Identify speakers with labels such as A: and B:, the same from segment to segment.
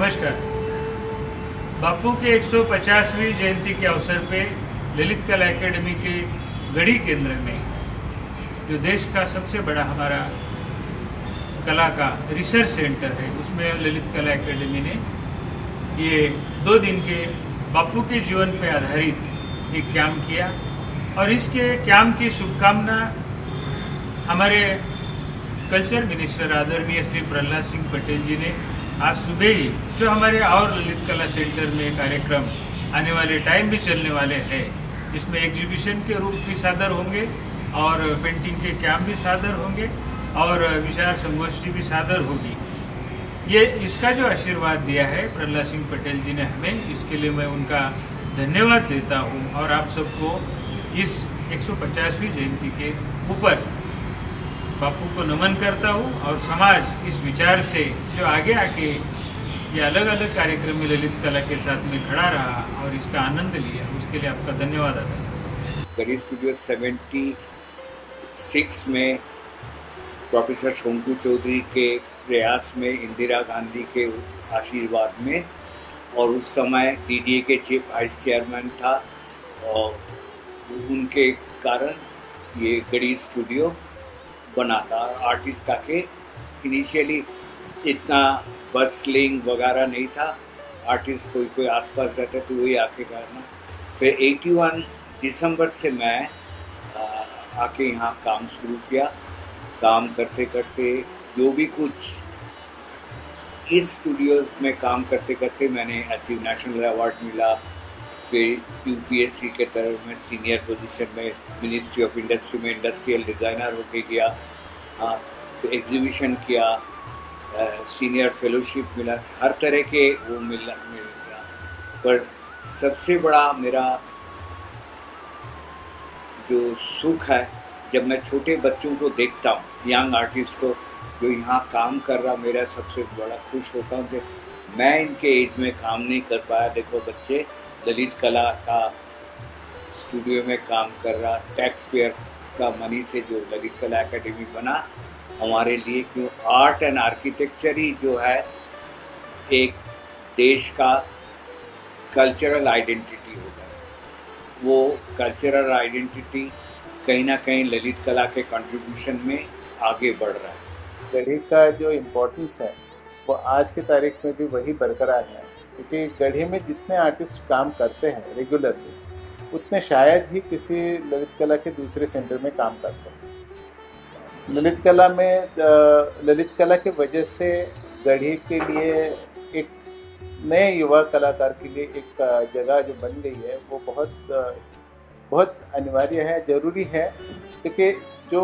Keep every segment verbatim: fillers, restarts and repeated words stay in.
A: नमस्कार। बापू के एक सौ पचासवीं जयंती के अवसर पे ललित कला एकेडमी के गढ़ी केंद्र में, जो देश का सबसे बड़ा हमारा कला का रिसर्च सेंटर है, उसमें ललित कला एकेडमी ने ये दो दिन के बापू के जीवन पे आधारित एक कैंप किया। और इसके कैंप की शुभकामना हमारे कल्चर मिनिस्टर आदरणीय श्री प्रहलाद सिंह पटेल जी ने आज सुबह ही, जो हमारे और ललित कला सेंटर में कार्यक्रम आने वाले टाइम भी चलने वाले हैं, जिसमें एग्जीबिशन के रूप भी सादर होंगे और पेंटिंग के कैंप भी सादर होंगे और विचार संगोष्ठी भी सादर होगी। ये इसका जो आशीर्वाद दिया है प्रहलाद सिंह पटेल जी ने हमें, इसके लिए मैं उनका धन्यवाद देता हूँ और आप सबको इस एक सौ पचासवीं जयंती के ऊपर बापू को नमन करता हूँ। और समाज इस विचार से जो आगे आके ये अलग अलग कार्यक्रम में ललित कला के साथ में खड़ा रहा और इसका आनंद लिया, उसके लिए आपका धन्यवाद अदा करता हूँ।
B: गढ़ी स्टूडियो सेवेंटी सिक्स में प्रोफेसर शोंकू चौधरी के प्रयास में, इंदिरा गांधी के आशीर्वाद में, और उस समय डीडीए के चीफ वाइस चेयरमैन था और उनके कारण ये गढ़ी स्टूडियो बना था। आर्टिस्ट का के इनिशियली इतना बसलिंग वगैरह नहीं था, आर्टिस्ट कोई कोई आसपास रहते तो वही आके करना। फिर इक्यासी दिसंबर से मैं आ, आके यहाँ काम शुरू किया। काम करते करते जो भी कुछ इस स्टूडियोज में काम करते करते मैंने अचीव नेशनल अवार्ड मिला। फिर यूपीएससी के तरफ में सीनियर पोजीशन में मिनिस्ट्री ऑफ इंडस्ट्री में इंडस्ट्रियल डिज़ाइनर होके गया। हाँ, तो एग्जीबिशन किया, सीनियर फेलोशिप मिला, हर तरह के वो मिला मिल गया। पर सबसे बड़ा मेरा जो सुख है, जब मैं छोटे बच्चों को देखता हूँ, यंग आर्टिस्ट को जो यहाँ काम कर रहा, मेरा सबसे बड़ा खुश होता हूँ कि मैं इनके एज में काम नहीं कर पाया। देखो बच्चे ललित कला का स्टूडियो में काम कर रहा, टैक्स पेयर का मनी से जो ललित कला एकेडमी बना हमारे लिए, क्यों आर्ट एंड आर्किटेक्चर ही जो है एक देश का कल्चरल आइडेंटिटी होता है। वो कल्चरल आइडेंटिटी कहीं ना कहीं ललित कला के कंट्रीब्यूशन में आगे बढ़ रहा है।
C: गढ़ी का जो इम्पोर्टेंस है वो आज की तारीख में भी वही बरकरार है, क्योंकि गढ़ी में जितने आर्टिस्ट काम करते हैं रेगुलरली, उतने शायद ही किसी ललित कला के दूसरे सेंटर में काम करते हैं। ललित कला में ललित कला के वजह से गढ़ी के लिए एक नए युवा कलाकार के लिए एक जगह जो बन गई है, वो बहुत बहुत अनिवार्य है, ज़रूरी है। क्योंकि जो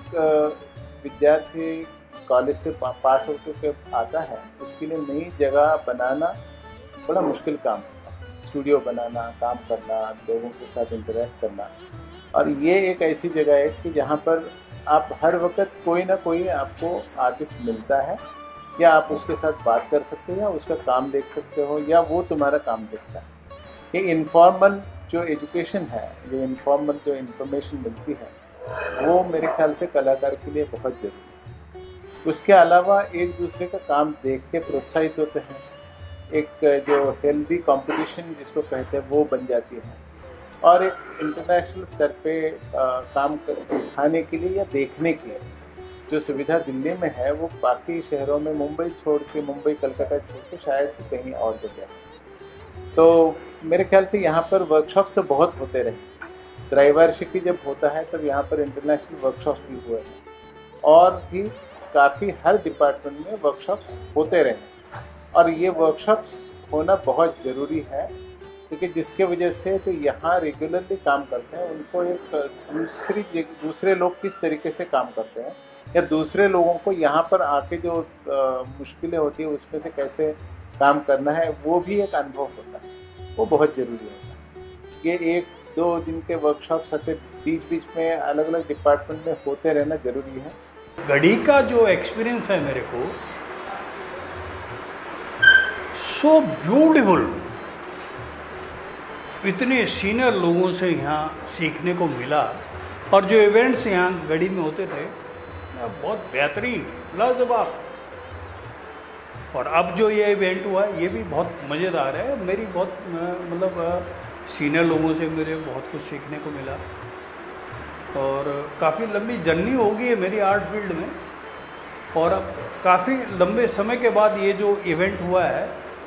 C: विद्यार्थी कॉलेज से पास होकर आता है, उसके लिए नई जगह बनाना बड़ा मुश्किल काम है। स्टूडियो बनाना, काम करना, लोगों के साथ इंटरेक्ट करना, और ये एक ऐसी जगह है कि जहाँ पर आप हर वक्त कोई ना कोई आपको आर्टिस्ट मिलता है, या आप उसके साथ बात कर सकते हो, या उसका काम देख सकते हो, या वो तुम्हारा काम देखता है। ये इनफॉर्मल जो एजुकेशन है, जो इनफॉर्मल जो इन्फॉर्मेशन मिलती है, वो मेरे ख्याल से कलाकार के लिए बहुत ज़रूरी है। उसके अलावा एक दूसरे का काम देख के प्रोत्साहित होते हैं, एक जो हेल्दी कंपटीशन जिसको कहते हैं वो बन जाती है, और एक इंटरनेशनल स्तर पे आ, काम कर दिखाने के लिए या देखने के लिए जो सुविधा दिल्ली में है, वो बाकी शहरों में, मुंबई छोड़ के, मुंबई कलकत्ता छोड़ के शायद ही कहीं और जगह है। तो मेरे ख्याल से यहाँ पर वर्कशॉप्स तो बहुत होते रहे। त्रैवार्षिकी जब होता है तब यहाँ पर इंटरनेशनल वर्कशॉप्स भी हुए हैं, और भी काफ़ी हर डिपार्टमेंट में वर्कशॉप्स होते रहे, और ये वर्कशॉप्स होना बहुत ज़रूरी है, क्योंकि जिसके वजह से जो यहाँ रेगुलरली काम करते हैं, उनको एक दूसरी दूसरे लोग किस तरीके से काम करते हैं, या दूसरे लोगों को यहाँ पर आके जो मुश्किलें होती है उसमें से कैसे काम करना है, वो भी एक अनुभव होता है। वो बहुत ज़रूरी होता है। ये एक दो दिन के वर्कशॉप्स ऐसे बीच बीच में अलग अलग डिपार्टमेंट में होते रहना ज़रूरी है।
D: गढ़ी का जो एक्सपीरियंस है मेरे को, सो ब्यूटीफुल, इतने सीनियर लोगों से यहाँ सीखने को मिला, और जो इवेंट्स यहाँ गढ़ी में होते थे बहुत बेहतरीन, लाजवाब। और अब जो ये इवेंट हुआ ये भी बहुत मज़ेदार है। मेरी बहुत मतलब सीनियर लोगों से मेरे बहुत कुछ सीखने को मिला और काफ़ी लंबी जर्नी हो गई है मेरी आर्ट फील्ड में। और अब काफ़ी लंबे समय के बाद ये जो इवेंट हुआ है,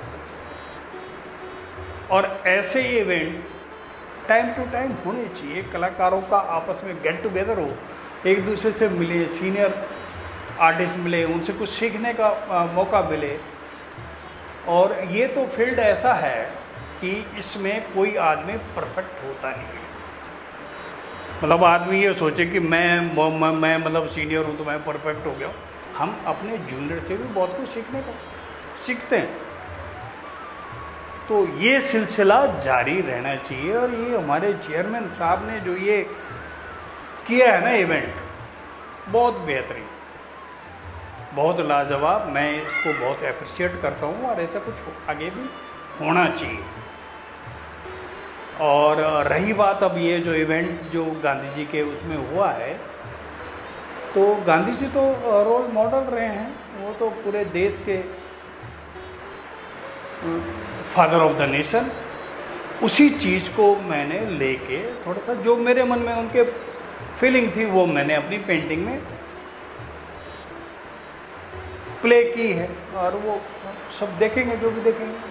D: और ऐसे इवेंट टाइम टू टाइम होने चाहिए। कलाकारों का आपस में गेट टुगेदर हो, एक दूसरे से मिले, सीनियर आर्टिस्ट मिले, उनसे कुछ सीखने का आ, मौका मिले। और ये तो फील्ड ऐसा है कि इसमें कोई आदमी परफेक्ट होता नहीं है। मतलब आदमी ये सोचे कि मैं मैं, मैं मतलब सीनियर हूँ तो मैं परफेक्ट हो गया। हम अपने जूनियर से भी बहुत कुछ सीखने को सीखते हैं। तो ये सिलसिला जारी रहना चाहिए। और ये हमारे चेयरमैन साहब ने जो ये किया है ना इवेंट, बहुत बेहतरीन, बहुत लाजवाब। मैं इसको बहुत अप्रिशिएट करता हूँ और ऐसा कुछ आगे भी होना चाहिए। और रही बात अब ये जो इवेंट जो गांधी जी के उसमें हुआ है, तो गांधी जी तो रोल मॉडल रहे हैं, वो तो पूरे देश के फादर ऑफ द नेशन। उसी चीज़ को मैंने लेके थोड़ा सा जो मेरे मन में उनके फीलिंग थी वो मैंने अपनी पेंटिंग में प्ले की है। और वो सब देखेंगे जो भी देखेंगे।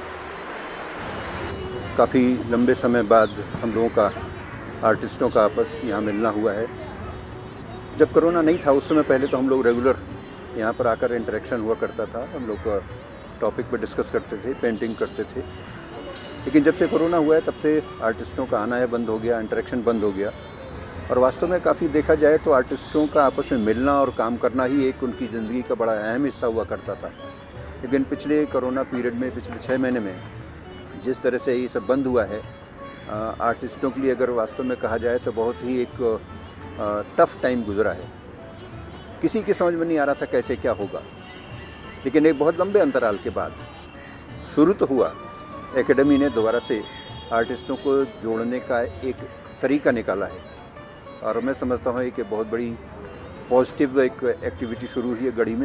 E: काफ़ी लंबे समय बाद हम लोगों का आर्टिस्टों का आपस यहाँ मिलना हुआ है। जब कोरोना नहीं था उस समय पहले तो हम लोग रेगुलर यहाँ पर आकर इंटरेक्शन हुआ करता था। हम लोग टॉपिक पर डिस्कस करते थे, पेंटिंग करते थे। लेकिन जब से कोरोना हुआ है तब से आर्टिस्टों का आना है बंद हो गया, इंटरेक्शन बंद हो गया। और वास्तव में काफ़ी देखा जाए तो आर्टिस्टों का आपस में मिलना और काम करना ही एक उनकी ज़िंदगी का बड़ा अहम हिस्सा हुआ करता था। लेकिन पिछले कोरोना पीरियड में, पिछले छः महीने में जिस तरह से ये सब बंद हुआ है, आर्टिस्टों के लिए अगर वास्तव में कहा जाए तो बहुत ही एक टफ़ टाइम गुजरा है। किसी की समझ में नहीं आ रहा था कैसे क्या होगा। लेकिन एक बहुत लंबे अंतराल के बाद शुरू तो हुआ। एकेडमी ने दोबारा से आर्टिस्टों को जोड़ने का एक तरीका निकाला है और मैं समझता हूँ कि बहुत बड़ी पॉजिटिव एक एक्टिविटी शुरू हुई है गढ़ी में।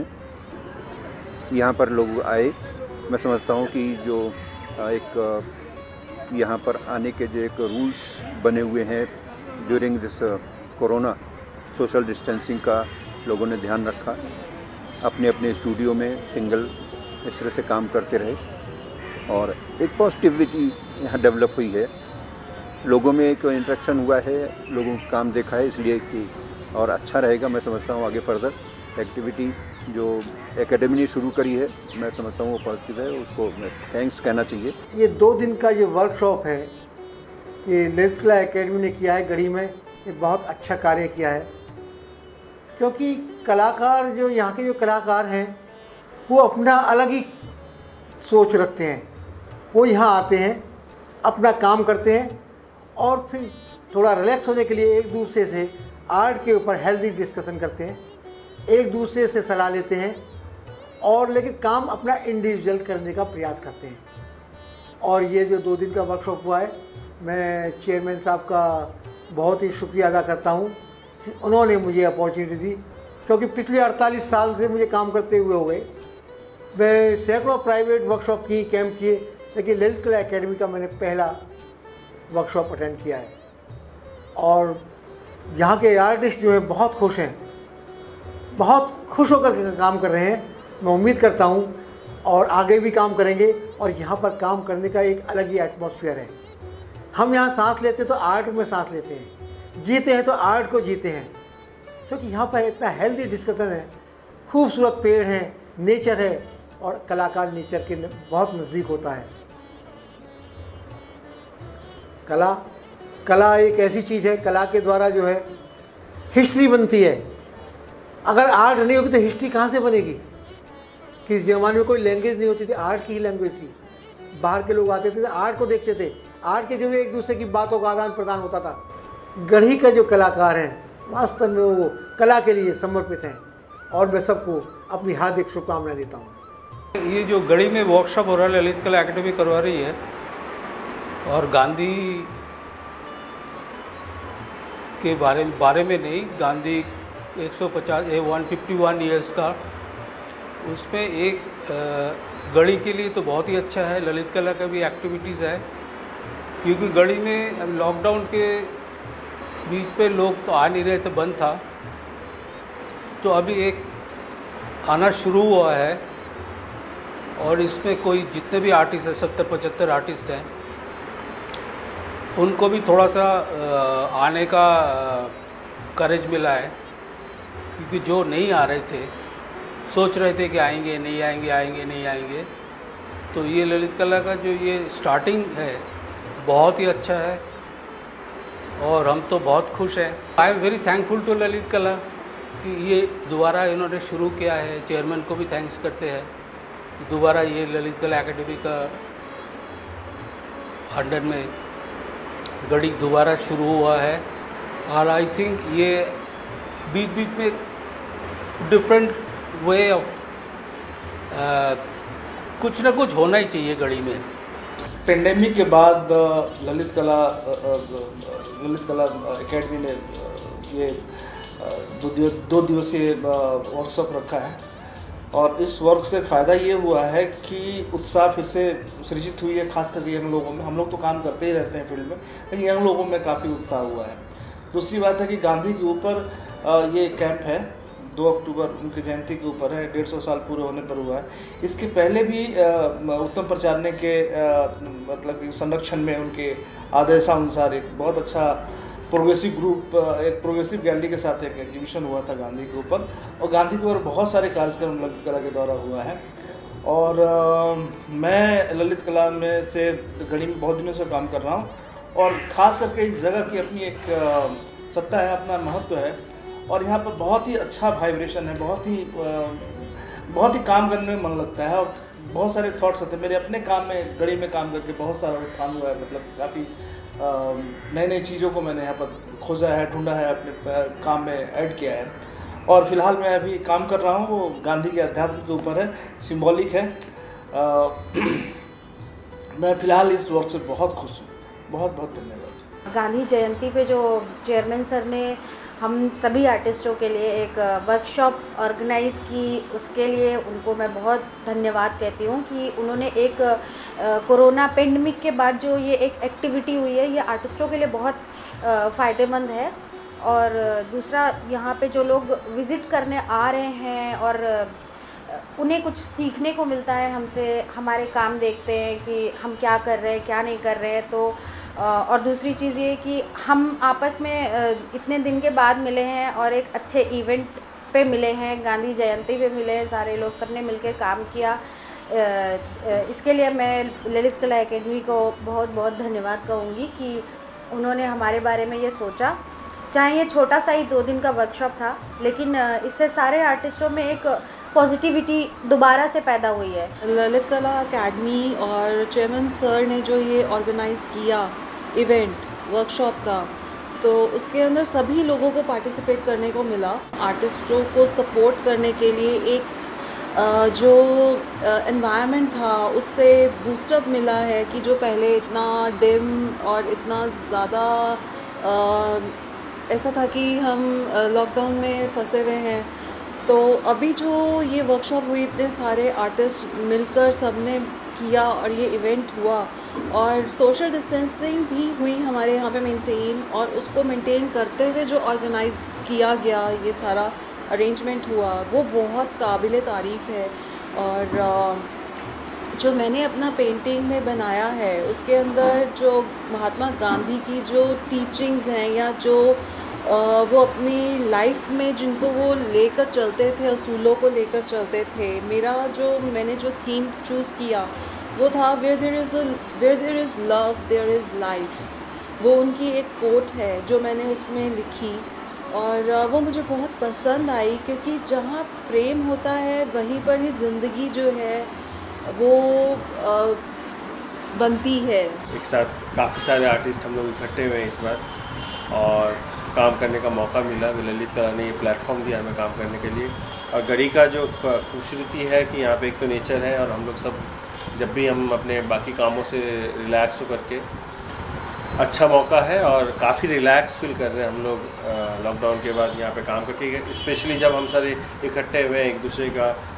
E: यहाँ पर लोग आए। मैं समझता हूँ कि जो एक यहाँ पर आने के जो एक रूल्स बने हुए हैं during this corona, social distancing का लोगों ने ध्यान रखा। अपने अपने स्टूडियो में सिंगल इस तरह से काम करते रहे और एक पॉजिटिविटी यहाँ डेवलप हुई है। लोगों में एक इंटरेक्शन हुआ है, लोगों का काम देखा है, इसलिए कि और अच्छा रहेगा। मैं समझता हूँ आगे फर्दर एक्टिविटी जो एकेडमी ने शुरू करी है, मैं समझता हूँ वो पॉजिटिव है, उसको मैं थैंक्स कहना चाहिए।
F: ये दो दिन का ये वर्कशॉप है, ये ललित कला एकेडमी ने किया है गढ़ी में। ये बहुत अच्छा कार्य किया है क्योंकि कलाकार जो यहाँ के जो कलाकार हैं वो अपना अलग ही सोच रखते हैं। वो यहाँ आते हैं, अपना काम करते हैं और फिर थोड़ा रिलैक्स होने के लिए एक दूसरे से आर्ट के ऊपर हेल्दी डिस्कशन करते हैं, एक दूसरे से सलाह लेते हैं और लेकिन काम अपना इंडिविजुअल करने का प्रयास करते हैं। और ये जो दो दिन का वर्कशॉप हुआ है, मैं चेयरमैन साहब का बहुत ही शुक्रिया अदा करता हूँ कि उन्होंने मुझे अपॉर्चुनिटी दी, क्योंकि पिछले अड़तालीस साल से मुझे काम करते हुए हो गए। मैं सैकड़ों प्राइवेट वर्कशॉप की, कैंप किए, लेकिन ललित कला एकेडमी का मैंने पहला वर्कशॉप अटेंड किया है। और यहाँ के आर्टिस्ट जो हैं बहुत खुश हैं, बहुत खुश होकर काम कर रहे हैं। मैं उम्मीद करता हूँ और आगे भी काम करेंगे। और यहाँ पर काम करने का एक अलग ही एटमॉस्फेयर है। हम यहाँ सांस लेते तो आर्ट में सांस लेते हैं, जीते हैं तो आर्ट को जीते हैं, क्योंकि यहाँ पर इतना हेल्दी डिस्कशन है, खूबसूरत पेड़ हैं, नेचर है और कलाकार नेचर के बहुत नज़दीक होता है। कला कला एक ऐसी चीज़ है, कला के द्वारा जो है हिस्ट्री बनती है। अगर आर्ट नहीं होगी तो हिस्ट्री कहाँ से बनेगी? किस ज़माने में कोई लैंग्वेज नहीं होती थी, आर्ट की ही लैंग्वेज थी। बाहर के लोग आते थे, आर्ट को देखते थे, आर्ट के जरिए एक दूसरे की बातों का आदान प्रदान होता था। गढ़ी का जो कलाकार हैं वास्तव में वो कला के लिए समर्पित हैं और मैं सबको अपनी हार्दिक शुभकामनाएं देता हूँ।
D: ये जो गढ़ी में वर्कशॉप हो रहा है, ललित कला एकेडमी करवा रही है और गांधी के बारे बारे में नहीं, गांधी एक सौ पचास एक सौ इक्यावन ईयर्स का
G: उसमें एक गढ़ी के लिए तो बहुत ही अच्छा है, ललित कला का भी एक्टिविटीज़ है, क्योंकि गढ़ी में अब लॉकडाउन के बीच पे लोग तो आ नहीं रहे थे, बंद था, तो अभी एक आना शुरू हुआ है। और इसमें कोई जितने भी आर्टिस्ट हैं, सत्तर पचहत्तर आर्टिस्ट हैं, उनको भी थोड़ा सा आने का करेज मिला है, क्योंकि जो नहीं आ रहे थे, सोच रहे थे कि आएंगे नहीं आएंगे आएंगे नहीं आएंगे, तो ये ललित कला का जो ये स्टार्टिंग है बहुत ही अच्छा है और हम तो बहुत खुश हैं। I am very thankful to Lalit Kala कि ये दोबारा इन्होंने शुरू किया है। चेयरमैन को भी थैंक्स करते हैं, दोबारा ये ललित कला एकेडमी का अंडर में गढ़ी दोबारा शुरू हुआ है। और आई थिंक ये बीच बीच में डिफरेंट वे ऑफ कुछ ना कुछ होना ही चाहिए गढ़ी में।
H: पेंडेमिक के बाद ललित कला ललित कला एकेडमी ने ये दो दिव, दो दिवसीय वर्कशॉप रखा है और इस वर्क से फ़ायदा ये हुआ है कि उत्साह फिर से सृजित हुई है, खास करके यंग लोगों में। हम लोग तो काम करते ही रहते हैं फील्ड में, लेकिन यंग लोगों में काफ़ी उत्साह हुआ है। दूसरी बात है कि गांधी के ऊपर ये कैंप है, दो अक्टूबर उनकी जयंती के ऊपर है, डेढ़ सौ साल पूरे होने पर हुआ है। इसके पहले भी उत्तम प्रचारने के मतलब संरक्षण में उनके आदेशानुसार एक बहुत अच्छा प्रोग्रेसिव ग्रुप, एक प्रोग्रेसिव गैलरी के साथ एक एग्जीबिशन हुआ था गांधी के ऊपर, और गांधी के ऊपर बहुत सारे कार्यक्रम ललित कला के द्वारा हुआ है। और आ, मैं ललित कला में से गढ़ी में बहुत दिनों से काम कर रहा हूँ, और ख़ास करके इस जगह की अपनी एक आ, सत्ता है, अपना महत्व है, और यहाँ पर बहुत ही अच्छा वाइब्रेशन है, बहुत ही बहुत ही काम करने में मन लगता है, और बहुत सारे थॉट्स आते हैं। मेरे अपने काम में गढ़ी में काम करके बहुत सारा उत्थान हुआ है, मतलब काफ़ी नई नई चीज़ों को मैंने यहाँ पर खोजा है, ढूंढा है, अपने काम में ऐड किया है। और फिलहाल मैं अभी काम कर रहा हूँ वो गांधी के अध्यात्म के ऊपर है, सिंबॉलिक है। आ, मैं फिलहाल इस वर्क से बहुत खुश हूँ। बहुत बहुत धन्यवाद।
I: गांधी जयंती पे जो चेयरमैन सर ने हम सभी आर्टिस्टों के लिए एक वर्कशॉप ऑर्गेनाइज़ की, उसके लिए उनको मैं बहुत धन्यवाद कहती हूँ कि उन्होंने एक कोरोना पेंडेमिक के बाद जो ये एक एक्टिविटी हुई है, ये आर्टिस्टों के लिए बहुत फ़ायदेमंद है। और दूसरा, यहाँ पे जो लोग विज़िट करने आ रहे हैं और उन्हें कुछ सीखने को मिलता है हमसे, हमारे काम देखते हैं कि हम क्या कर रहे हैं, क्या नहीं कर रहे हैं। तो और दूसरी चीज़ ये कि हम आपस में इतने दिन के बाद मिले हैं और एक अच्छे इवेंट पे मिले हैं, गांधी जयंती पे मिले हैं, सारे लोग सबने मिलकर काम किया। इसके लिए मैं ललित कला एकेडमी को बहुत बहुत धन्यवाद कहूँगी कि उन्होंने हमारे बारे में ये सोचा। चाहे ये छोटा सा ही दो दिन का वर्कशॉप था, लेकिन इससे सारे आर्टिस्टों में एक पॉजिटिविटी दोबारा से पैदा हुई है।
J: ललित कला एकेडमी और चेयरमैन सर ने जो ये ऑर्गेनाइज़ किया इवेंट वर्कशॉप का, तो उसके अंदर सभी लोगों को पार्टिसिपेट करने को मिला। आर्टिस्टों को सपोर्ट करने के लिए एक जो एनवायरनमेंट था उससे बूस्टअप मिला है कि जो पहले इतना डिम और इतना ज़्यादा ऐसा था कि हम लॉकडाउन में फंसे हुए हैं, तो अभी जो ये वर्कशॉप हुई, इतने सारे आर्टिस्ट मिलकर सबने किया और ये इवेंट हुआ, और सोशल डिस्टेंसिंग भी हुई हमारे यहाँ पे मेंटेन, और उसको मेंटेन करते हुए जो ऑर्गेनाइज़ किया गया, ये सारा अरेंजमेंट हुआ, वो बहुत काबिल तारीफ़ है। और जो मैंने अपना पेंटिंग में बनाया है उसके अंदर जो महात्मा गांधी की जो टीचिंग्स हैं, या जो वो अपनी लाइफ में जिनको वो लेकर चलते थे, असूलों को लेकर चलते थे, मेरा जो मैंने जो थीम चूज़ किया वो था where there is where there is love there is life. वो उनकी एक कोट है जो मैंने उसमें लिखी, और वो मुझे बहुत पसंद आई, क्योंकि जहाँ प्रेम होता है वहीं पर ही ज़िंदगी जो है वो बनती है।
K: एक साथ काफ़ी सारे आर्टिस्ट हम लोग इकट्ठे हुए हैं इस बार, और काम करने का मौका मिला। ललित कला ने ये प्लेटफॉर्म दिया हमें काम करने के लिए। और गढ़ी का जो खूबसूरती है कि यहाँ पे एक तो नेचर है, और हम लोग सब जब भी हम अपने बाकी कामों से रिलैक्स हो करके, अच्छा मौका है और काफ़ी रिलैक्स फील कर रहे हैं हम लोग लॉकडाउन के बाद यहाँ पे काम करके, स्पेशली जब हम सारे इकट्ठे हुए एक दूसरे का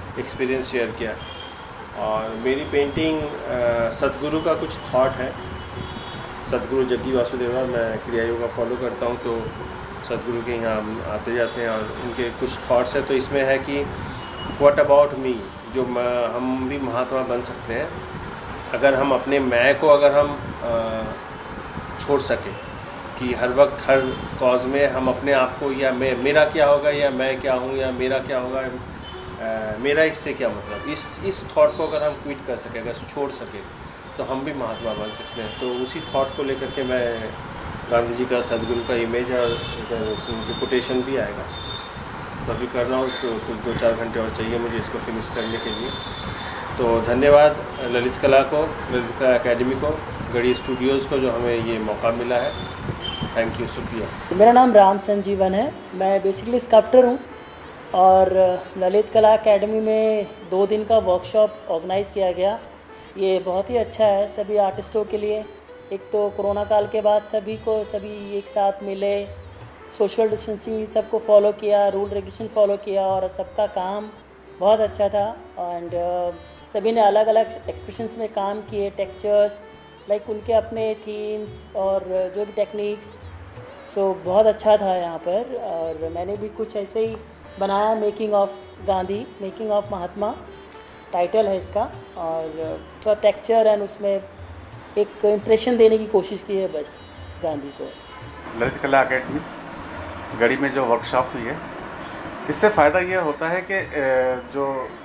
K: एक्सपीरियंस शेयर किया। और मेरी पेंटिंग सदगुरु का कुछ थॉट है। सदगुरु जग्गी वासुदेवा, मैं क्रिया योगा फॉलो करता हूँ, तो सदगुरु के यहाँ हम आते जाते हैं और उनके कुछ थॉट्स हैं। तो इसमें है कि व्हाट अबाउट मी, जो हम भी महात्मा बन सकते हैं अगर हम अपने मैं को अगर हम आ, छोड़ सकें, कि हर वक्त हर कॉज में हम अपने आप को या मैं मेरा क्या होगा या मैं क्या हूँ या मेरा क्या होगा, आ, मेरा इससे क्या मतलब, इस इस थॉट को अगर हम क्विट कर सकें, अगर छोड़ सकें, तो हम भी महात्मा बन सकते हैं। तो उसी थॉट को लेकर के मैं गांधी जी का, सदगुरु का इमेज और उनकी कोटेशन भी आएगा, तो अभी कर रहा हूँ। तो कुछ दो चार घंटे और चाहिए मुझे इसको फिनिश करने के लिए। तो धन्यवाद ललित कला को, ललित कला एकेडमी को, गढ़ी स्टूडियोज़ को, जो हमें ये मौका मिला है। थैंक यू, शुक्रिया।
L: मेरा नाम राम संजीवन है, मैं बेसिकली स्कल्प्टर हूँ और ललित कला एकेडमी में दो दिन का वर्कशॉप ऑर्गेनाइज़ किया गया। ये बहुत ही अच्छा है सभी आर्टिस्टों के लिए। एक तो कोरोना काल के बाद सभी को सभी एक साथ मिले, सोशल डिस्टेंसिंग सबको फॉलो किया, रूल रेगुलेशन फॉलो किया और सबका काम बहुत अच्छा था। एंड uh, सभी ने अलग अलग एक्सप्रेशंस में काम किए, टेक्सचर्स लाइक उनके अपने थीम्स और जो भी टेक्निक्स, सो बहुत अच्छा था यहाँ पर। और मैंने भी कुछ ऐसे ही बनाया, making of Gandhi, making of Mahatma title है इसका, और थोड़ा टेक्सचर एंड उसमें एक इम्प्रेशन देने की कोशिश की है बस गांधी को।
M: ललित कला अकेडमी गढ़ी में जो वर्कशॉप हुई है, इससे फ़ायदा ये होता है कि जो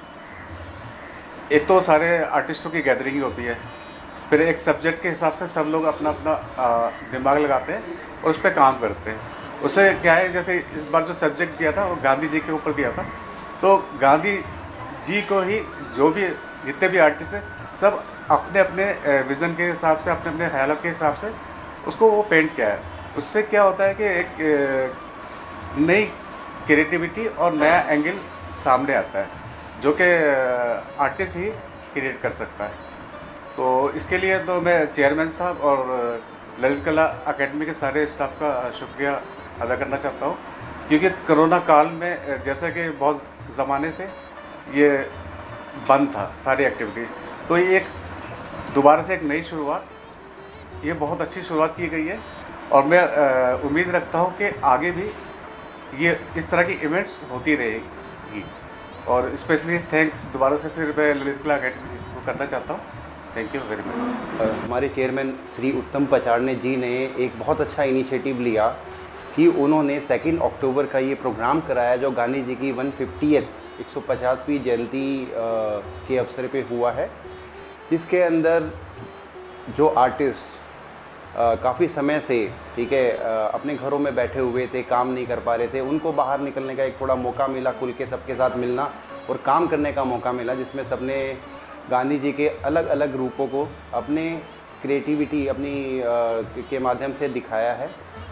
M: एक तो सारे आर्टिस्टों की गैदरिंग होती है, फिर एक सब्जेक्ट के हिसाब से सब लोग अपना अपना दिमाग लगाते हैं और उस पर काम करते हैं। उससे क्या है, जैसे इस बार जो सब्जेक्ट दिया था वो गांधी जी के ऊपर दिया था, तो गांधी जी को ही जो भी जितने भी आर्टिस्ट हैं सब अपने अपने विज़न के हिसाब से, अपने अपने ख्यालों के हिसाब से उसको वो पेंट किया है। उससे क्या होता है कि एक नई क्रिएटिविटी और नया एंगल सामने आता है, जो कि आर्टिस्ट ही क्रिएट कर सकता है। तो इसके लिए तो मैं चेयरमैन साहब और ललित कला एकेडमी के सारे स्टाफ का शुक्रिया अदा करना चाहता हूँ, क्योंकि कोरोना काल में जैसा कि बहुत ज़माने से ये बंद था सारी एक्टिविटीज़, तो ये एक दोबारा से एक नई शुरुआत, ये बहुत अच्छी शुरुआत की गई है। और मैं उम्मीद रखता हूँ कि आगे भी ये इस तरह की इवेंट्स होती रहेगी। और स्पेशली थैंक्स दोबारा से फिर मैं ललित कला एकेडमी को करना चाहता हूँ। Thank you very much.
N: हमारे चेयरमैन श्री उत्तम पचारने जी ने एक बहुत अच्छा इनिशिएटिव लिया कि उन्होंने सेकेंड अक्टूबर का ये प्रोग्राम कराया, जो गांधी जी की वन फिफ्टियथ एक सौ पचासवीं जयंती के अवसर पे हुआ है, जिसके अंदर जो आर्टिस्ट काफ़ी समय से ठीक है अपने घरों में बैठे हुए थे, काम नहीं कर पा रहे थे, उनको बाहर निकलने का एक थोड़ा मौका मिला, खुल के सबके साथ मिलना और काम करने का मौका मिला, जिसमें सबने गांधी जी के अलग अलग रूपों को अपने क्रिएटिविटी अपनी के माध्यम से दिखाया है।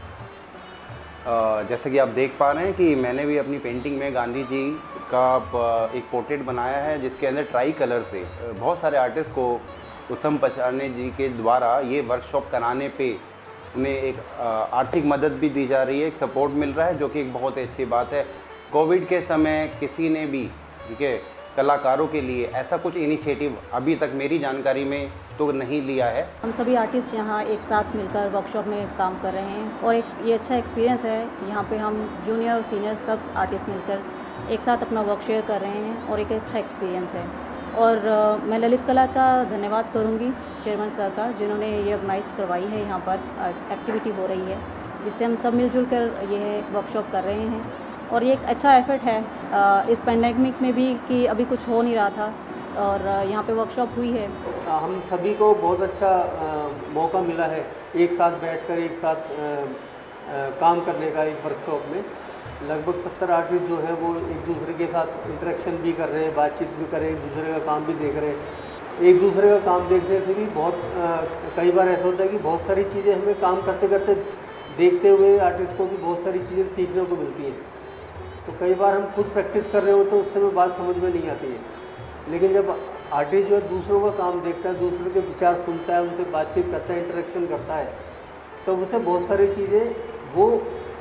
N: जैसे कि आप देख पा रहे हैं कि मैंने भी अपनी पेंटिंग में गांधी जी का एक पोर्ट्रेट बनाया है, जिसके अंदर ट्राई कलर से बहुत सारे आर्टिस्ट को उत्तम पचारने जी के द्वारा ये वर्कशॉप कराने पे उन्हें एक आर्थिक मदद भी दी जा रही है, एक सपोर्ट मिल रहा है, जो कि एक बहुत अच्छी बात है। कोविड के समय किसी ने भी ठीक है कलाकारों के लिए ऐसा कुछ इनिशिएटिव अभी तक मेरी जानकारी में तो नहीं लिया है।
O: हम सभी आर्टिस्ट यहाँ एक साथ मिलकर वर्कशॉप में काम कर रहे हैं और एक ये अच्छा एक्सपीरियंस है। यहाँ पे हम जूनियर और सीनियर सब आर्टिस्ट मिलकर एक साथ अपना वर्क शेयर कर रहे हैं और एक अच्छा एक्सपीरियंस है। और आ, मैं ललित कला का धन्यवाद करूँगी चेयरमैन सर का, जिन्होंने ये ऑर्गेनाइज़ करवाई है। यहाँ पर एक्टिविटी हो रही है जिससे हम सब मिलजुल कर ये वर्कशॉप कर रहे हैं और ये एक अच्छा एफर्ट है आ, इस पैंडेमिक में भी कि अभी कुछ हो नहीं रहा था और यहाँ पे वर्कशॉप हुई है।
P: हम सभी को बहुत अच्छा आ, मौका मिला है एक साथ बैठकर एक साथ आ, आ, काम करने का। एक वर्कशॉप में लगभग सत्तर आर्टिस्ट जो है वो एक दूसरे के साथ इंटरेक्शन भी कर रहे हैं, बातचीत भी कर रहे हैं, एक दूसरे का काम भी देख रहे हैं। एक दूसरे का काम देखने से भी बहुत आ, कई बार ऐसा होता है कि बहुत सारी चीज़ें हमें काम करते करते देखते हुए आर्टिस्ट को भी बहुत सारी चीज़ें सीखने को मिलती हैं। तो कई बार हम खुद प्रैक्टिस कर रहे हो तो उस समय बात समझ में नहीं आती है, लेकिन जब आर्टिस्ट जो है दूसरों का काम देखता है, दूसरों के विचार सुनता है, उनसे बातचीत करता है, इंटरेक्शन करता है, तो उसे बहुत सारी चीज़ें वो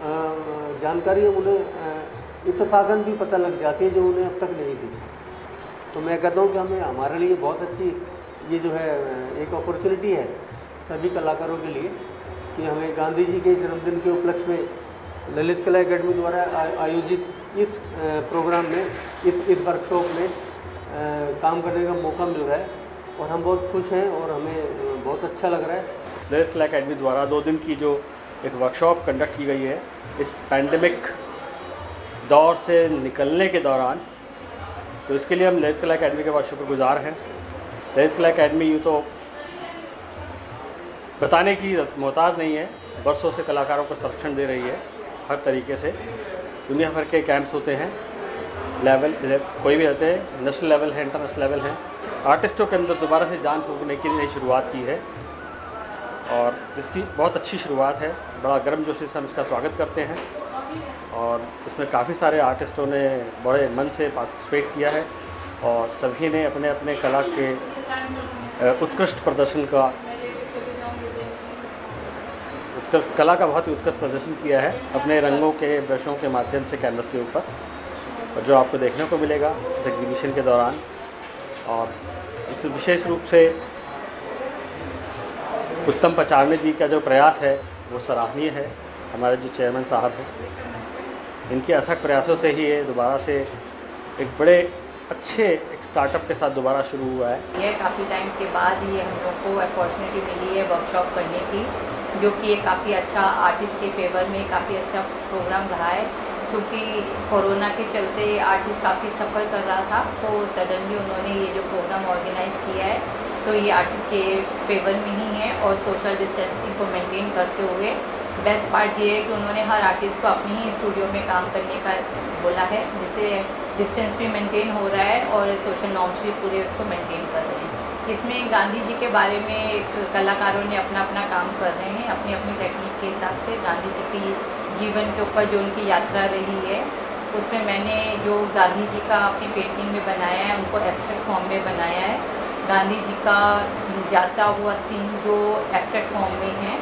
P: जानकारी उन्हें इत्तेफाकन भी पता लग जाती है जो उन्हें अब तक नहीं थी। तो मैं कहता हूँ कि हमें हमारे लिए बहुत अच्छी ये जो है एक अपॉर्चुनिटी है सभी कलाकारों के लिए कि हमें गांधी जी के जन्मदिन के उपलक्ष्य में ललित कला एकेडमी द्वारा आयोजित इस प्रोग्राम में इस इस वर्कशॉप में काम करने का मौका मिल रहा है और हम बहुत खुश हैं और हमें बहुत अच्छा लग रहा है।
Q: ललित कला एकेडमी द्वारा दो दिन की जो एक वर्कशॉप कंडक्ट की गई है इस पैंडेमिक दौर से निकलने के दौरान, तो इसके लिए हम ललित कला एकेडमी के बहुत शुक्रगुजार हैं। ललित कला एकेडमी यूँ तो बताने की मोहताज नहीं है, बरसों से कलाकारों को संरक्षण दे रही है हर तरीके से। दुनिया भर के कैंप्स होते हैं, लेवल कोई भी रहते हैं, नेशनल लेवल है, इंटरनेशनल लेवल है। आर्टिस्टों के अंदर दोबारा से जान फूंकने की नई शुरुआत की है और इसकी बहुत अच्छी शुरुआत है। बड़ा गर्मजोशी से हम इसका स्वागत करते हैं और इसमें काफ़ी सारे आर्टिस्टों ने बड़े मन से पार्टिसिपेट किया है और सभी ने अपने अपने कला के उत्कृष्ट प्रदर्शन का उत्कृष्ट कला का बहुत ही उत्कृष्ट प्रदर्शन किया है अपने रंगों के ब्रशों के माध्यम से कैनवस के ऊपर, और जो आपको देखने को मिलेगा इस एग्जीबिशन के दौरान। और इस विशेष रूप से उत्तम पचारने जी का जो प्रयास है वो सराहनीय है। हमारे जो चेयरमैन साहब हैं, इनके अथक प्रयासों से ही ये दोबारा से एक बड़े अच्छे एक स्टार्टअप के साथ दोबारा शुरू हुआ है।
R: ये काफ़ी टाइम के बाद ये हम लोग को अपॉर्चुनिटी मिली है वर्कशॉप करने की, जो कि ये काफ़ी अच्छा आर्टिस्ट के फेवर में काफ़ी अच्छा प्रोग्राम रहा है, क्योंकि कोरोना के चलते आर्टिस्ट काफ़ी सफ़र कर रहा था। तो सडनली उन्होंने ये जो प्रोग्राम ऑर्गेनाइज किया है तो ये आर्टिस्ट के फेवर में ही है और सोशल डिस्टेंसिंग को मेंटेन करते हुए बेस्ट पार्ट ये है कि उन्होंने हर आर्टिस्ट को अपने ही स्टूडियो में काम करने का बोला है, जिससे डिस्टेंस भी मेंटेन हो रहा है और सोशल नॉर्म्स भी पूरे उसको मेंटेन कर रहे हैं। इसमें गांधी जी के बारे में कलाकारों ने अपना अपना काम कर रहे हैं अपनी अपनी टेक्निक के हिसाब से। गांधी जी की जीवन के ऊपर जो उनकी यात्रा रही है उसमें मैंने जो गांधी जी का अपनी पेंटिंग में बनाया है उनको एब्स्ट्रैक्ट फॉर्म में बनाया है। गांधी जी का जाता हुआ सीन जो एब्स्ट्रैक्ट फॉर्म में है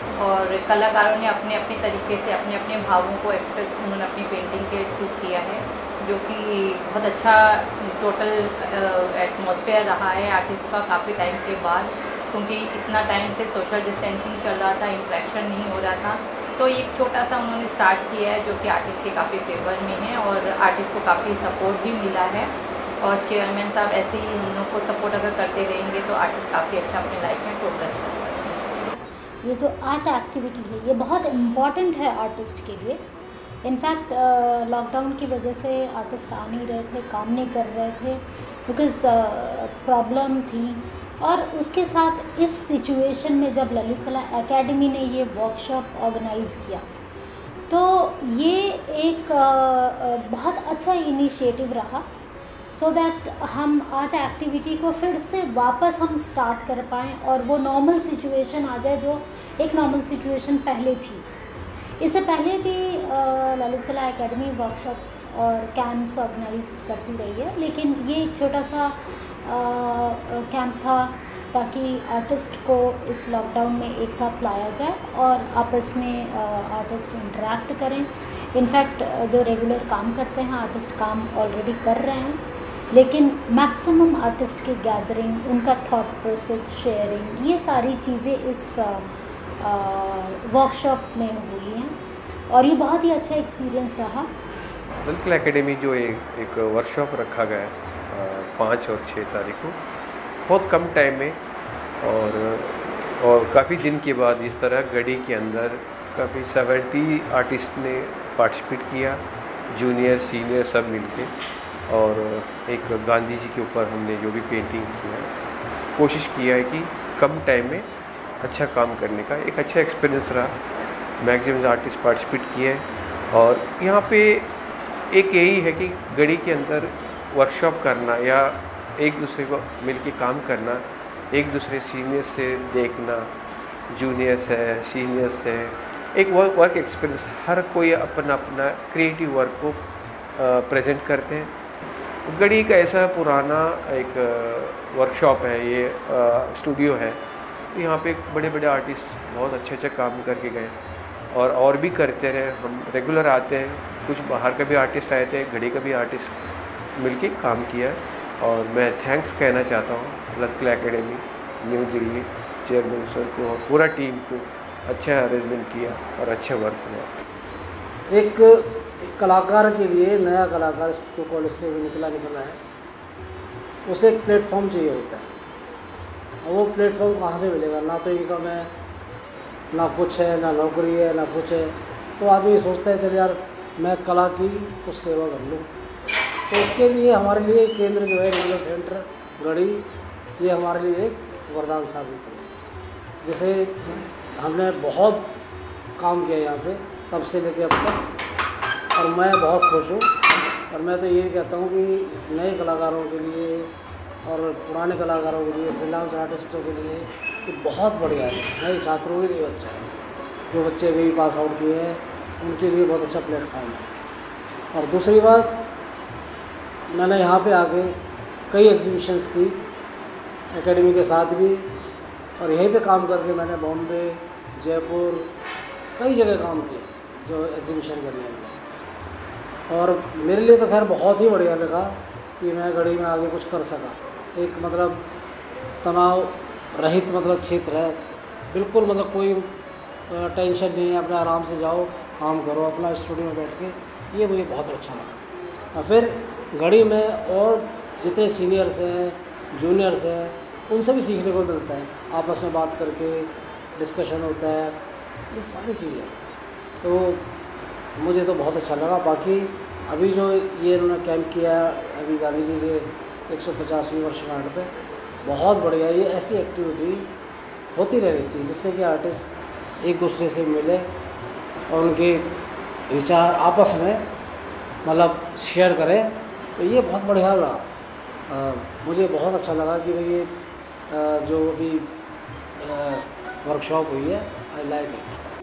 R: और कलाकारों ने अपने अपने तरीके से अपने अपने भावों को एक्सप्रेस उन्होंने अपनी पेंटिंग के थ्रू किया है, जो कि बहुत अच्छा टोटल एटमॉस्फेयर रहा है आर्टिस्ट का काफ़ी टाइम के बाद, क्योंकि इतना टाइम से सोशल डिस्टेंसिंग चल रहा था, इंट्रैक्शन नहीं हो रहा था। तो एक छोटा सा उन्होंने स्टार्ट किया है जो कि आर्टिस्ट के काफ़ी फेवर में है और आर्टिस्ट को काफ़ी सपोर्ट भी मिला है। और चेयरमैन साहब ऐसे ही हम लोग को सपोर्ट अगर करते रहेंगे तो आर्टिस्ट काफ़ी अच्छा अपनी लाइफ में प्रोग्रेस कर सकते हैं।
S: ये जो आर्ट एक्टिविटी है ये बहुत इम्पॉर्टेंट है आर्टिस्ट के लिए। इनफैक्ट लॉकडाउन की वजह से आर्टिस्ट आ नहीं रहे थे, काम नहीं कर रहे थे, बिकॉज प्रॉब्लम थी। और उसके साथ इस सिचुएशन में जब ललित कला एकेडमी ने ये वर्कशॉप ऑर्गेनाइज़ किया तो ये एक uh, बहुत अच्छा इनिशिएटिव रहा, सो so दैट हम आर्ट एक्टिविटी को फिर से वापस हम स्टार्ट कर पाएँ और वो नॉर्मल सिचुएशन आ जाए जो एक नॉर्मल सिचुएशन पहले थी। इससे पहले भी ललित कला एकेडमी वर्कशॉप्स और कैंप्स ऑर्गेनाइज करती रही है, लेकिन ये एक छोटा सा कैंप था ताकि आर्टिस्ट को इस लॉकडाउन में एक साथ लाया जाए और आपस में आर्टिस्ट इंटरेक्ट करें। इनफैक्ट जो रेगुलर काम करते हैं आर्टिस्ट काम ऑलरेडी कर रहे हैं, लेकिन मैक्सिमम आर्टिस्ट की गैदरिंग, उनका थॉट प्रोसेस शेयरिंग, ये सारी चीज़ें इस वर्कशॉप में हुई हैं और ये बहुत ही अच्छा एक्सपीरियंस रहा।
T: ललित कला एकेडमी जो एक एक वर्कशॉप रखा गया है पाँच और छः तारीख को, बहुत कम टाइम में और और काफ़ी दिन के बाद इस तरह गढ़ी के अंदर काफ़ी सेवेंटी आर्टिस्ट ने पार्टिसिपेट किया, जूनियर सीनियर सब मिलके, और एक गांधी जी के ऊपर हमने जो भी पेंटिंग किया कोशिश किया है कि कम टाइम में अच्छा काम करने का एक अच्छा एक्सपीरियंस रहा। मैक्सिमम आर्टिस्ट पार्टिसिपेट किए और यहाँ पे एक यही है कि गढ़ी के अंदर वर्कशॉप करना या एक दूसरे को मिलके काम करना, एक दूसरे सीनियर से देखना, जूनियर्स है सीनियर्स है, एक वर्क वर्क एक्सपीरियंस, हर कोई अपना अपना क्रिएटिव वर्क को प्रेजेंट करते हैं। गढ़ी का ऐसा पुराना एक वर्कशॉप है, ये स्टूडियो है, तो यहाँ पे बड़े बड़े आर्टिस्ट बहुत अच्छे अच्छे काम करके गए और और भी करते रहे। हम रेगुलर आते हैं, कुछ बाहर का भी आर्टिस्ट आए थे, गढ़ी का भी आर्टिस्ट मिलके काम किया और मैं थैंक्स कहना चाहता हूँ Lalit Kala academy New Delhi chairman sir को और पूरा टीम को, अच्छा अरेंजमेंट किया और अच्छा वर्क हुआ।
U: एक, एक कलाकार के लिए, नया कलाकार जो कॉलेज से निकला निकला है, उसे एक प्लेटफॉर्म चाहिए होता है। और वो प्लेटफॉर्म कहाँ से मिलेगा? ना तो इनकम है, ना कुछ है, ना नौकरी है, ना कुछ है। तो आदमी सोचता है चल यार मैं कला की कुछ सेवा कर लूँ। तो उसके लिए हमारे लिए केंद्र जो है रेगुलर सेंटर गढ़ी, ये हमारे लिए एक वरदान साबित हुआ, जिसे हमने बहुत काम किया यहाँ पे तब से लेके अब तक, और मैं बहुत खुश हूँ। और मैं तो ये कहता हूँ कि नए कलाकारों के लिए और पुराने कलाकारों के लिए, फ्रीलांस आर्टिस्टों के लिए ये बहुत बढ़िया है, नए छात्रों के लिए अच्छा है। जो बच्चे अभी पास आउट किए हैं उनके लिए बहुत अच्छा प्लेटफॉर्म है। और दूसरी बात, मैंने यहाँ पे आके कई एग्जीबिशंस की एकेडमी के साथ भी, और यहीं पे काम करके मैंने बॉम्बे, जयपुर, कई जगह काम किया जो एग्जीबिशन के लिए हमने। और मेरे लिए तो खैर बहुत ही बढ़िया लगा कि मैं गढ़ी में आगे कुछ कर सका। एक मतलब तनाव रहित मतलब क्षेत्र है, बिल्कुल मतलब कोई टेंशन नहीं है, अपना आराम से जाओ काम करो अपना स्टूडियो में बैठ के, ये मुझे बहुत अच्छा लगा। और फिर गढ़ी में और जितने सीनियर्स हैं, जूनियर्स हैं, उनसे भी सीखने को मिलता है, आपस में बात करके डिस्कशन होता है, ये सारी चीज़ें। तो मुझे तो बहुत अच्छा लगा। बाकी अभी जो ये इन्होंने कैंप किया अभी गांधी जी के एक सौ पचासवीं वर्षगांठ पे, बहुत बढ़िया। ये ऐसी एक्टिविटी होती रहनी चाहिए जिससे कि आर्टिस्ट एक दूसरे से मिले और उनके विचार आपस में मतलब शेयर करें। तो ये बहुत बढ़िया लगा, मुझे बहुत अच्छा लगा कि भाई ये जो अभी वर्कशॉप हुई है, आई लाइक इट।